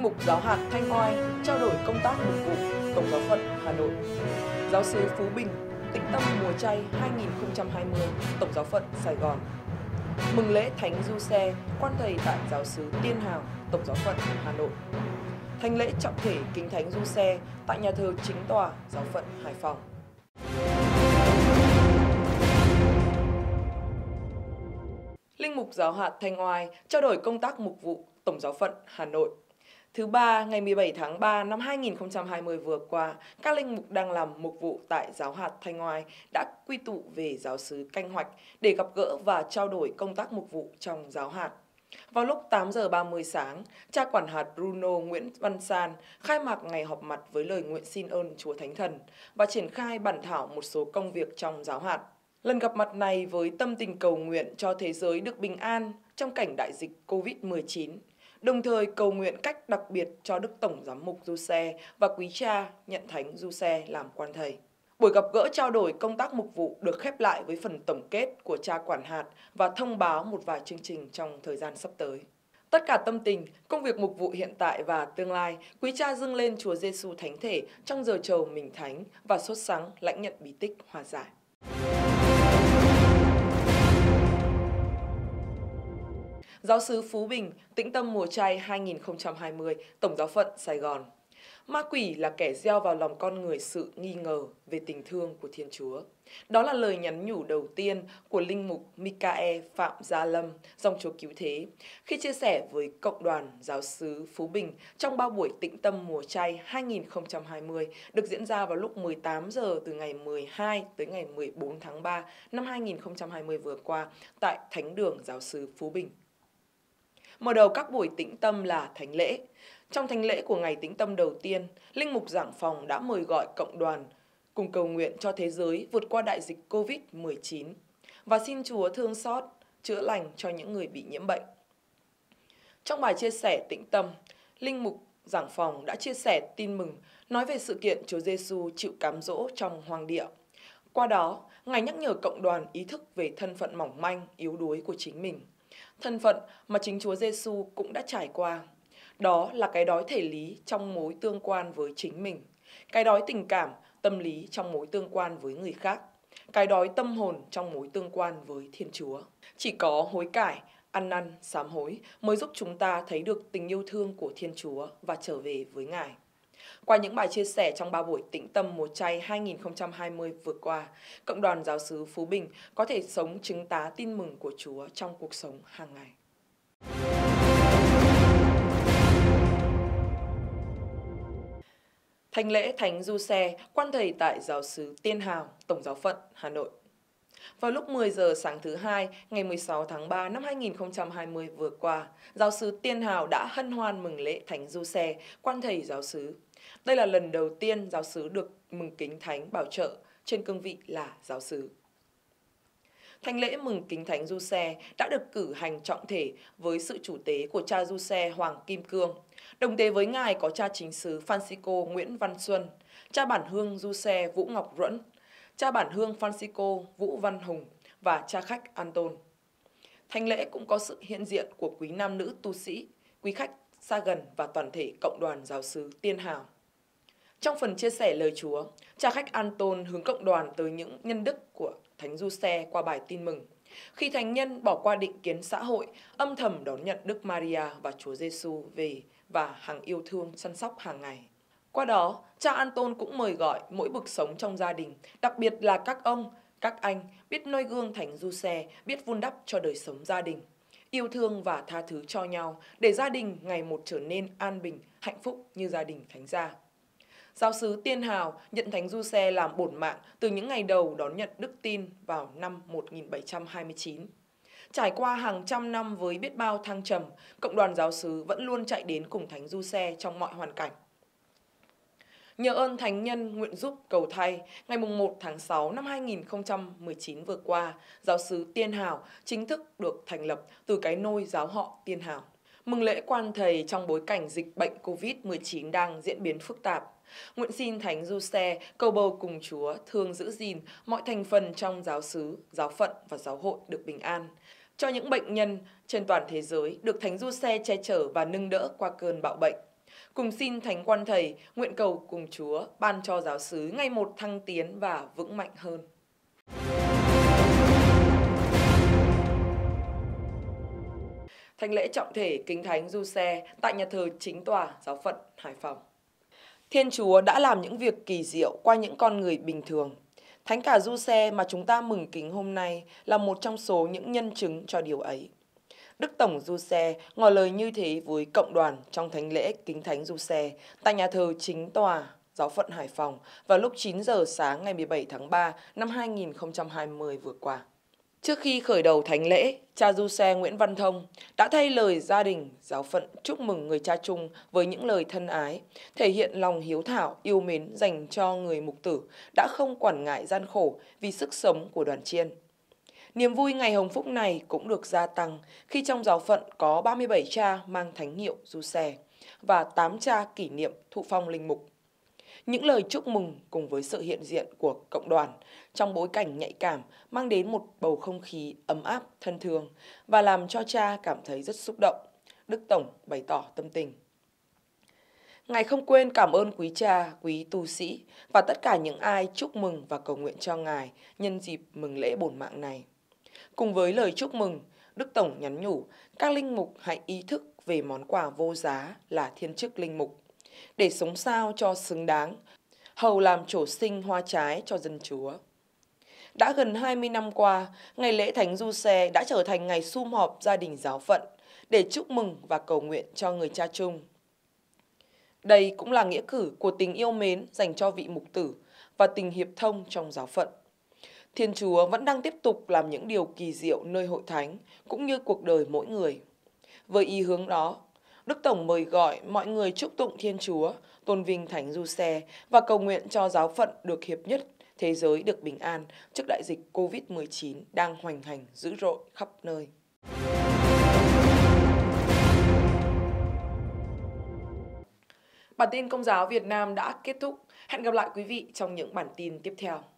Linh mục giáo hạt Thanh Oai trao đổi công tác mục vụ Tổng giáo phận Hà Nội. Giáo sứ Phú Bình tĩnh tâm mùa chay 2020 Tổng giáo phận Sài Gòn. Mừng lễ Thánh Du Xe quan thầy tại giáo sứ Tiên Hào Tổng giáo phận Hà Nội. Thánh lễ trọng thể kính Thánh Du Xe tại nhà thờ Chính tòa giáo phận Hải Phòng. Linh mục giáo hạt Thanh Oai trao đổi công tác mục vụ Tổng giáo phận Hà Nội. Thứ ba, ngày 17 tháng 3 năm 2020 vừa qua, các linh mục đang làm mục vụ tại giáo hạt Thanh Oai đã quy tụ về giáo xứ Canh Hoạch để gặp gỡ và trao đổi công tác mục vụ trong giáo hạt. Vào lúc 8 giờ 30 sáng, cha quản hạt Bruno Nguyễn Văn San khai mạc ngày họp mặt với lời nguyện xin ơn Chúa Thánh Thần và triển khai bản thảo một số công việc trong giáo hạt. Lần gặp mặt này với tâm tình cầu nguyện cho thế giới được bình an trong cảnh đại dịch Covid-19, đồng thời cầu nguyện cách đặc biệt cho Đức Tổng Giám mục Du Xe và quý cha nhận Thánh Du Xe làm quan thầy. Buổi gặp gỡ trao đổi công tác mục vụ được khép lại với phần tổng kết của cha quản hạt và thông báo một vài chương trình trong thời gian sắp tới. Tất cả tâm tình, công việc mục vụ hiện tại và tương lai, quý cha dâng lên Chúa Giêsu Thánh Thể trong giờ trầu mình thánh và sốt sắng lãnh nhận bí tích hòa giải. Giáo sứ Phú Bình tĩnh tâm mùa chay 2020 Tổng giáo phận Sài Gòn. Ma quỷ là kẻ gieo vào lòng con người sự nghi ngờ về tình thương của Thiên Chúa. Đó là lời nhắn nhủ đầu tiên của linh mục Michael Phạm Gia Lâm, dòng Chúa Cứu Thế, khi chia sẻ với cộng đoàn giáo xứ Phú Bình trong 3 buổi tĩnh tâm mùa chay 2020 được diễn ra vào lúc 18 giờ từ ngày 12 tới ngày 14 tháng 3 năm 2020 vừa qua tại Thánh đường giáo xứ Phú Bình. Mở đầu các buổi tĩnh tâm là thánh lễ. Trong thánh lễ của ngày tĩnh tâm đầu tiên, linh mục giảng phòng đã mời gọi cộng đoàn cùng cầu nguyện cho thế giới vượt qua đại dịch Covid-19 và xin Chúa thương xót, chữa lành cho những người bị nhiễm bệnh. Trong bài chia sẻ tĩnh tâm, linh mục giảng phòng đã chia sẻ tin mừng nói về sự kiện Chúa Giêsu chịu cám dỗ trong hoang địa. Qua đó, Ngài nhắc nhở cộng đoàn ý thức về thân phận mỏng manh, yếu đuối của chính mình. Thân phận mà chính Chúa Giêsu cũng đã trải qua. Đó là cái đói thể lý trong mối tương quan với chính mình, cái đói tình cảm, tâm lý trong mối tương quan với người khác, cái đói tâm hồn trong mối tương quan với Thiên Chúa. Chỉ có hối cải, ăn năn, sám hối mới giúp chúng ta thấy được tình yêu thương của Thiên Chúa và trở về với Ngài. Qua những bài chia sẻ trong 3 buổi tĩnh tâm mùa chay 2020 vừa qua, cộng đoàn giáo xứ Phú Bình có thể sống chứng tá tin mừng của Chúa trong cuộc sống hàng ngày. Thánh lễ Thánh Du Xe quan thầy tại giáo xứ Tiên Hào, Tổng giáo phận Hà Nội. Vào lúc 10 giờ sáng thứ Hai, ngày 16 tháng 3 năm 2020 vừa qua, giáo xứ Tiên Hào đã hân hoan mừng lễ Thánh Du Xe quan thầy giáo xứ. Đây là lần đầu tiên giáo xứ được mừng kính Thánh bảo trợ trên cương vị là giáo xứ. Thánh lễ mừng kính Thánh Du Xe đã được cử hành trọng thể với sự chủ tế của cha Du Xe Hoàng Kim Cương. Đồng tế với Ngài có cha chính sứ Francisco Nguyễn Văn Xuân, cha bản hương Du Xe Vũ Ngọc Ruẫn, cha bản hương Francisco Vũ Văn Hùng và cha khách Anton. Thánh lễ cũng có sự hiện diện của quý nam nữ tu sĩ, quý khách xa gần và toàn thể cộng đoàn giáo xứ Tiên Hào. Trong phần chia sẻ lời Chúa, cha khách Anton hướng cộng đoàn tới những nhân đức của Thánh Du Xe qua bài tin mừng. Khi thánh nhân bỏ qua định kiến xã hội, âm thầm đón nhận Đức Maria và Chúa Giêsu về và hằng yêu thương săn sóc hàng ngày. Qua đó, cha Anton cũng mời gọi mỗi bậc sống trong gia đình, đặc biệt là các ông, các anh biết noi gương Thánh Du Xe, biết vun đắp cho đời sống gia đình, yêu thương và tha thứ cho nhau để gia đình ngày một trở nên an bình, hạnh phúc như gia đình Thánh gia. Giáo xứ Tiên Hào nhận Thánh Du Xe làm bổn mạng từ những ngày đầu đón nhận đức tin vào năm 1729. Trải qua hàng trăm năm với biết bao thăng trầm, cộng đoàn giáo xứ vẫn luôn chạy đến cùng Thánh Du Xe trong mọi hoàn cảnh. Nhờ ơn Thánh nhân nguyện giúp cầu thay, ngày 1 tháng 6 năm 2019 vừa qua, giáo xứ Tiên Hào chính thức được thành lập từ cái nôi giáo họ Tiên Hào. Mừng lễ quan thầy trong bối cảnh dịch bệnh Covid-19 đang diễn biến phức tạp. Nguyện xin Thánh Du Xe cầu bầu cùng Chúa thương giữ gìn mọi thành phần trong giáo xứ, giáo phận và giáo hội được bình an. Cho những bệnh nhân trên toàn thế giới được Thánh Du Xe che chở và nâng đỡ qua cơn bạo bệnh. Cùng xin Thánh Quan Thầy nguyện cầu cùng Chúa ban cho giáo xứ ngày một thăng tiến và vững mạnh hơn. Thánh lễ trọng thể kính Thánh Giuse tại nhà thờ Chính tòa Giáo phận Hải Phòng. Thiên Chúa đã làm những việc kỳ diệu qua những con người bình thường. Thánh cả Giuse mà chúng ta mừng kính hôm nay là một trong số những nhân chứng cho điều ấy. Đức Tổng Giuse ngỏ lời như thế với cộng đoàn trong thánh lễ kính Thánh Giuse tại nhà thờ Chính tòa Giáo phận Hải Phòng vào lúc 9 giờ sáng ngày 17 tháng 3 năm 2020 vừa qua. Trước khi khởi đầu thánh lễ, cha Giuse Nguyễn Văn Thông đã thay lời gia đình giáo phận chúc mừng người cha chung với những lời thân ái, thể hiện lòng hiếu thảo, yêu mến dành cho người mục tử đã không quản ngại gian khổ vì sức sống của đoàn chiên. Niềm vui ngày hồng phúc này cũng được gia tăng khi trong giáo phận có 37 cha mang thánh hiệu Giuse và 8 cha kỷ niệm thụ phong linh mục. Những lời chúc mừng cùng với sự hiện diện của cộng đoàn trong bối cảnh nhạy cảm mang đến một bầu không khí ấm áp, thân thương và làm cho cha cảm thấy rất xúc động. Đức Tổng bày tỏ tâm tình. Ngài không quên cảm ơn quý cha, quý tu sĩ và tất cả những ai chúc mừng và cầu nguyện cho Ngài nhân dịp mừng lễ bổn mạng này. Cùng với lời chúc mừng, Đức Tổng nhắn nhủ các linh mục hãy ý thức về món quà vô giá là thiên chức linh mục, để sống sao cho xứng đáng, hầu làm trổ sinh hoa trái cho dân Chúa. Đã gần 20 năm qua, ngày lễ Thánh Giuse đã trở thành ngày sum họp gia đình giáo phận để chúc mừng và cầu nguyện cho người cha chung. Đây cũng là nghĩa cử của tình yêu mến dành cho vị mục tử và tình hiệp thông trong giáo phận. Thiên Chúa vẫn đang tiếp tục làm những điều kỳ diệu nơi hội thánh cũng như cuộc đời mỗi người. Với ý hướng đó, Đức Tổng mời gọi mọi người chúc tụng Thiên Chúa, tôn vinh Thánh Giuse và cầu nguyện cho giáo phận được hiệp nhất, thế giới được bình an trước đại dịch Covid-19 đang hoành hành dữ dội khắp nơi. Bản tin Công giáo Việt Nam đã kết thúc. Hẹn gặp lại quý vị trong những bản tin tiếp theo.